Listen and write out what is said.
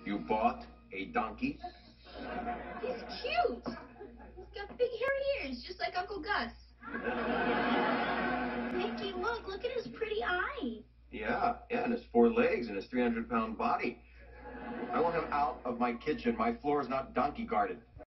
You bought a donkey? He's cute. He's got big hairy ears, just like Uncle Gus. Mickey, look at his pretty eye. Yeah, and his 4 legs and his 300-pound body. I want him out of my kitchen. My floor is not donkey guarded.